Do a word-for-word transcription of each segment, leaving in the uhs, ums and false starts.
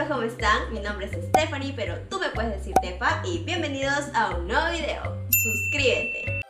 ¿cómo están? Mi nombre es Stephanie, pero tú me puedes decir Tefa y bienvenidos a un nuevo video. Suscríbete.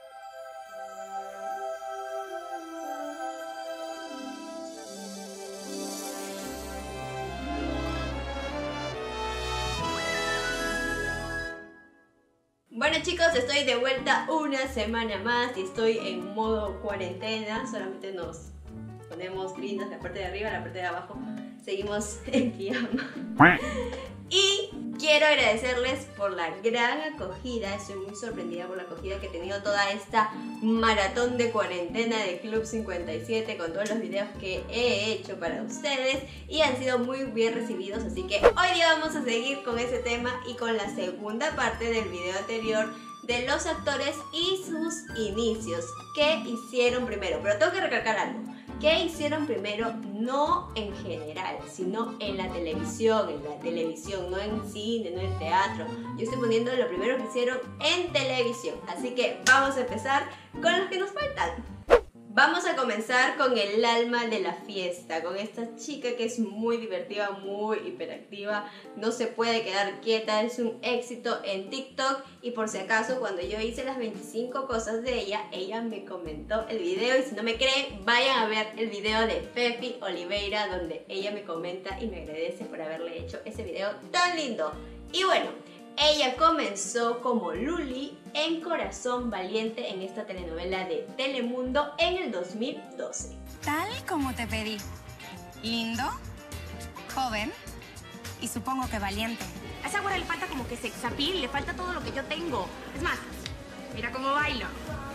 Bueno chicos, estoy de vuelta una semana más y estoy en modo cuarentena. Solamente nos ponemos lindas la parte de arriba, la parte de abajo seguimos en pijama. Y quiero agradecerles por la gran acogida. Estoy muy sorprendida por la acogida que he tenido toda esta maratón de cuarentena de Club cincuenta y siete con todos los videos que he hecho para ustedes y han sido muy bien recibidos, así que hoy día vamos a seguir con ese tema y con la segunda parte del video anterior de los actores y sus inicios. ¿Qué hicieron primero? Pero tengo que recalcar algo. ¿Qué hicieron primero? No en general, sino en la televisión, en la televisión, no en cine, no en teatro. Yo estoy poniendo lo primero que hicieron en televisión. Así que vamos a empezar con los que nos faltan. Vamos a comenzar con el alma de la fiesta, con esta chica que es muy divertida, muy hiperactiva, no se puede quedar quieta, es un éxito en TikTok. Y por si acaso, cuando yo hice las veinticinco cosas de ella, ella me comentó el video, y si no me creen, vayan a ver el video de Fefi Oliveira, donde ella me comenta y me agradece por haberle hecho ese video tan lindo. Y bueno, ella comenzó como Luli en Corazón Valiente en esta telenovela de Telemundo en el dos mil doce. Tal como te pedí. Lindo, joven y supongo que valiente. A esa güera le falta como que sex appeal, le falta todo lo que yo tengo. Es más, mira cómo baila.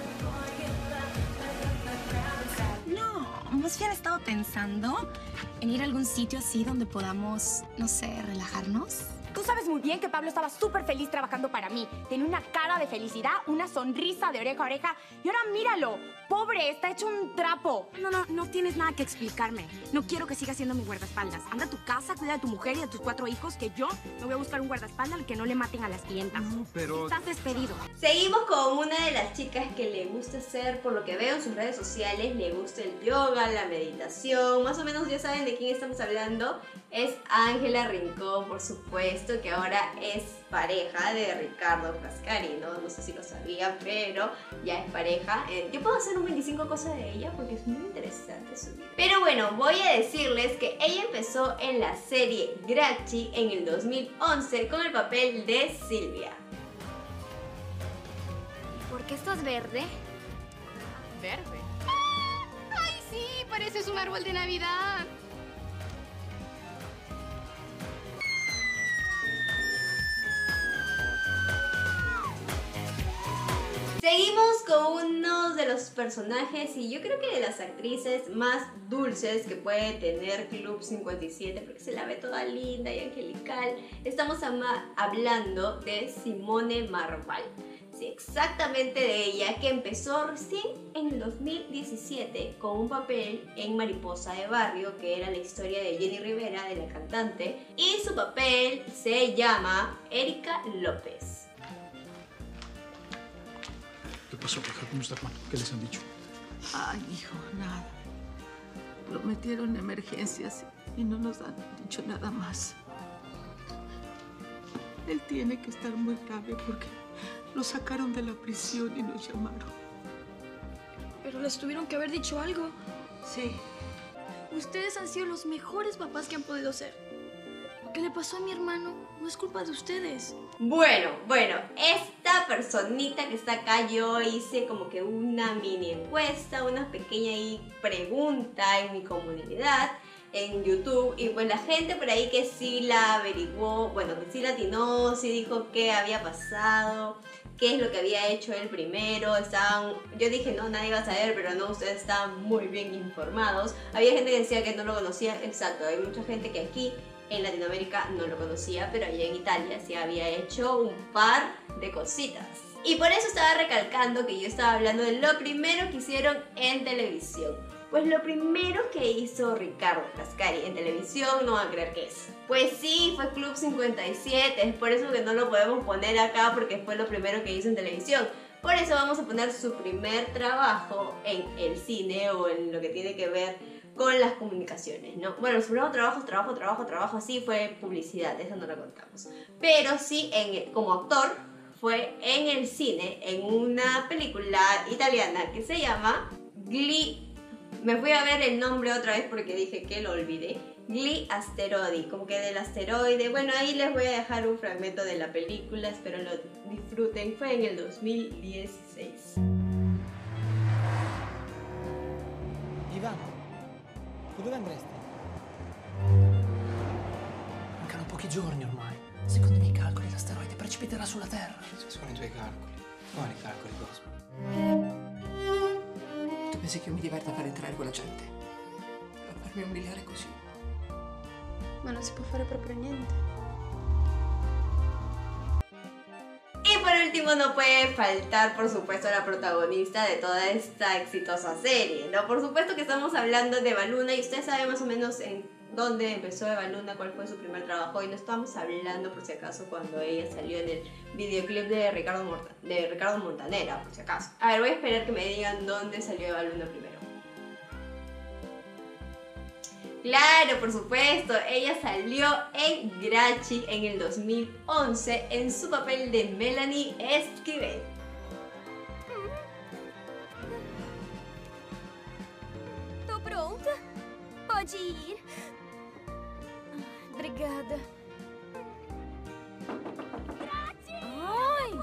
No, más bien he estado pensando en ir a algún sitio así donde podamos, no sé, relajarnos. Tú sabes muy bien que Pablo estaba súper feliz trabajando para mí. Tenía una cara de felicidad, una sonrisa de oreja a oreja. Y ahora míralo, pobre, está hecho un trapo. No, no, no tienes nada que explicarme. No quiero que sigas siendo mi guardaespaldas. Anda a tu casa, cuida de tu mujer y de tus cuatro hijos, que yo me voy a buscar un guardaespaldas al que no le maten a las clientas. No, pero... Estás despedido. Seguimos con una de las chicas que le gusta hacer, por lo que veo en sus redes sociales, le gusta el yoga, la meditación. Más o menos ya saben de quién estamos hablando. Es Ángela Rincón, por supuesto, que ahora es pareja de Ricardo Frascari, ¿no? No sé si lo sabían, pero ya es pareja. Eh, yo puedo hacer un veinticinco cosas de ella porque es muy interesante su vida. Pero bueno, voy a decirles que ella empezó en la serie Grachi en el dos mil once con el papel de Silvia. ¿Por qué estás verde? ¿Verde? ¡Ay, sí! Pareces un árbol de Navidad. Seguimos con uno de los personajes y yo creo que de las actrices más dulces que puede tener Club cincuenta y siete, porque se la ve toda linda y angelical. Estamos hablando de Simone Marval. Sí, exactamente de ella, que empezó recién en el dos mil diecisiete con un papel en Mariposa de Barrio, que era la historia de Jenny Rivera, de la cantante, y su papel se llama Erika López. ¿Qué pasó, hija? ¿Cómo está, hermano? ¿Qué les han dicho? Ay, hijo, nada. Prometieron emergencias y no nos han dicho nada más. Él tiene que estar muy grave porque lo sacaron de la prisión y nos llamaron. Pero les tuvieron que haber dicho algo. Sí. Ustedes han sido los mejores papás que han podido ser. Lo que le pasó a mi hermano no es culpa de ustedes. Bueno, bueno, esta personita que está acá, yo hice como que una mini encuesta, una pequeña ahí pregunta en mi comunidad en YouTube, y pues la gente por ahí que sí la averiguó, bueno, que sí la atinó, sí dijo qué había pasado, qué es lo que había hecho él primero. Estaban, yo dije no, nadie va a saber, pero no, ustedes estaban muy bien informados. Había gente que decía que no lo conocía, exacto, hay mucha gente que aquí en Latinoamérica no lo conocía, pero allá en Italia sí había hecho un par de cositas. Y por eso estaba recalcando que yo estaba hablando de lo primero que hicieron en televisión. Pues lo primero que hizo Ricardo Frascari en televisión, no van a creer qué es. Pues sí, fue Club cincuenta y siete, es por eso que no lo podemos poner acá porque fue lo primero que hizo en televisión. Por eso vamos a poner su primer trabajo en el cine o en lo que tiene que ver con las comunicaciones, ¿no? Bueno, su primer trabajo, trabajo, trabajo, trabajo, sí fue publicidad, eso no lo contamos. Pero sí, en, como actor, fue en el cine, en una película italiana que se llama Gli... Me fui a ver el nombre otra vez porque dije que lo olvidé. Gli Asteroidi, como que del asteroide. Bueno, ahí les voy a dejar un fragmento de la película, espero lo disfruten. Fue en el dos mil dieciséis. Ivan, dove andresti? Mancano pochi giorni ormai. Secondo i miei calcoli l'asteroide precipiterà sulla Terra. Sono i tuoi calcoli. Quali calcoli, Cosmo? Tu pensi che io mi diverta a far entrare quella gente? A farmi umiliare così? Ma non si può fare proprio niente. Y por último no puede faltar, por supuesto, la protagonista de toda esta exitosa serie, ¿no? Por supuesto que estamos hablando de Eva Luna y ustedes saben más o menos en dónde empezó Eva Luna, cuál fue su primer trabajo, y no estamos hablando, por si acaso, cuando ella salió en el videoclip de Ricardo, Morta de Ricardo Montaner, por si acaso. A ver, voy a esperar que me digan dónde salió Eva Luna primero. Claro, por supuesto, ella salió en Grachi en el dos mil once en su papel de Melanie Esquivel. Tô pronta? Pode ir. Obrigada. Grachi! Ai!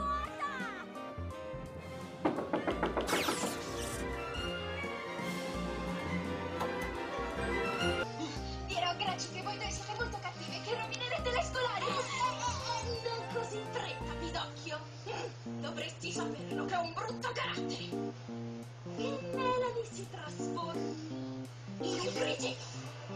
Dirò a Graci che voi due siete molto cattivi e che rovinerete le scolari. Non così in fretta, Pidocchio. Dovresti saperlo che ho un brutto carattere. E Melanie si trasforma in un cretino.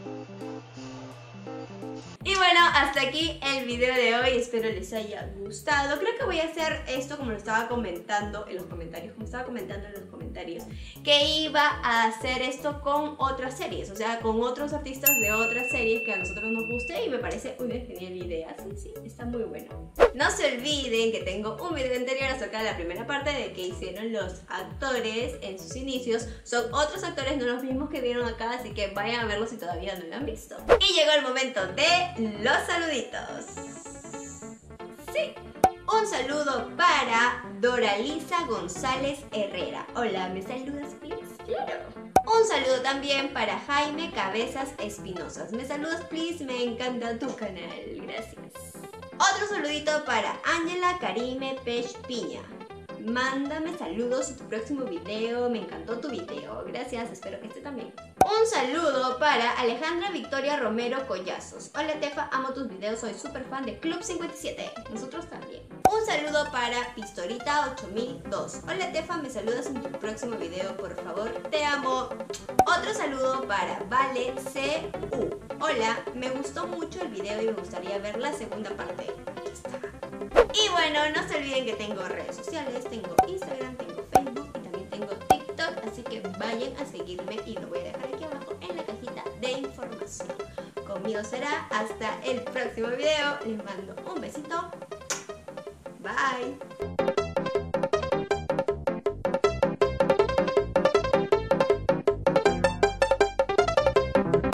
Y bueno, hasta aquí el video de hoy, espero les haya gustado. Creo que voy a hacer esto como lo estaba comentando en los comentarios, como estaba comentando en los comentarios, que iba a hacer esto con otras series, o sea, con otros artistas de otras series que a nosotros nos guste, y me parece una genial idea. Sí, sí, está muy bueno. No se olviden que tengo un video anterior acerca de la primera parte de que hicieron los actores en sus inicios. Son otros actores, no los mismos que vieron acá, así que vayan a verlos si todavía no lo han visto. Y llegó el momento de los saluditos. Sí. Un saludo para Doralisa González Herrera. Hola, ¿me saludas, please? Claro. Un saludo también para Jaime Cabezas Espinosas. ¿Me saludas, please? Me encanta tu canal. Gracias. Otro saludito para Ángela Karime Pech Piña. Mándame saludos en tu próximo video, me encantó tu video, gracias, espero que este también. Un saludo para Alejandra Victoria Romero Collazos. Hola Tefa, amo tus videos, soy súper fan de Club cincuenta y siete, nosotros también. Un saludo para Pistorita ocho mil dos. Hola Tefa, me saludas en tu próximo video, por favor, te amo. Otro saludo para Vale C U. Hola, me gustó mucho el video y me gustaría ver la segunda parte. Aquí está. Y bueno, no se olviden que tengo redes sociales, tengo Instagram, tengo Facebook y también tengo TikTok, así que vayan a seguirme y lo voy a dejar aquí abajo en la cajita de información. Conmigo será hasta el próximo video, les mando un besito, bye.